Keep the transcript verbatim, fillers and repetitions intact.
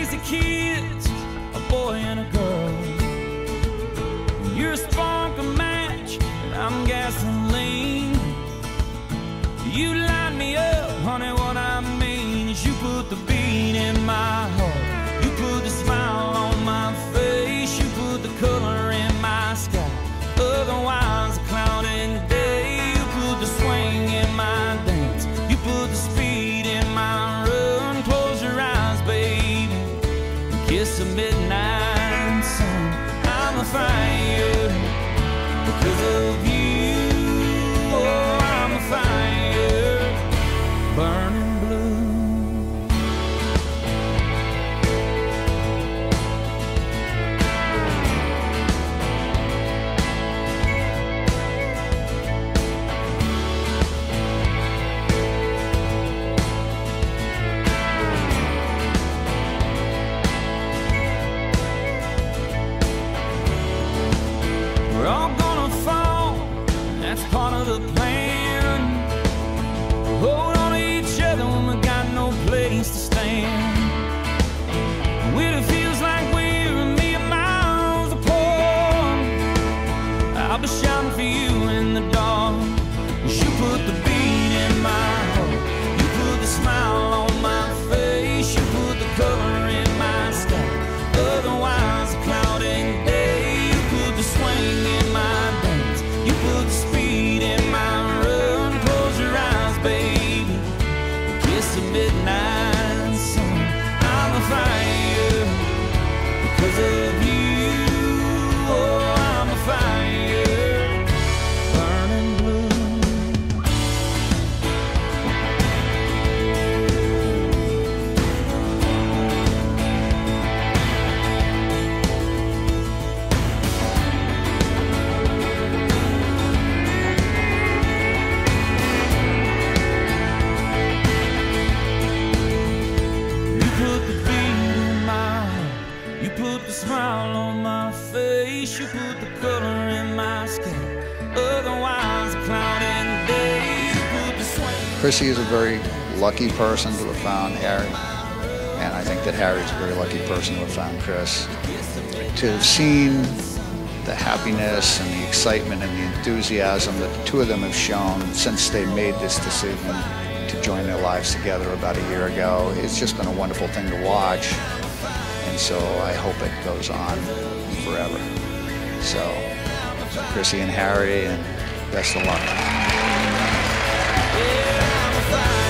crazy kids, a boy and a girl. You're a spark, a match, and I'm gasoline. You light me up, honey, what I mean is you put the beat in my heart. You put the smile on my face. You put the color in my sky. Otherwise a cloudy day. You put the swing in my dance. You put the speed in my run. Close your eyes, baby, and kiss the midnight sun. I'm a fire because of you. Oh, I'm a fire burning blue. We're all gonna fall, that's part of the plan. Hold on to each other when we got no place to stand. When it feels like we're a million miles apart, I'll be shouting for you in the dark. You put the beat in my heart. You put the smile on my face. You put the color in my sky. Otherwise a cloudy day. You put the swing in my dance. You put the speed in my run. Close your eyes, baby, kiss the midnight sun. I'm a fire because of you. Oh, I'm a fire burning blue. You put the beat in my heart. You put the smile on my face. You put the color in my skin. Otherwise a cloudy day. You put the swing. Chrissy is a very lucky person to have found Harry, and I think that Harry's a very lucky person to have found Chris. To have seen the happiness and the excitement and the enthusiasm that the two of them have shown since they made this decision to join their lives together about a year ago, it's just been a wonderful thing to watch, and so I hope it goes on forever. So, Chrissy and Harry, and best of luck. Yeah, I'm a fire.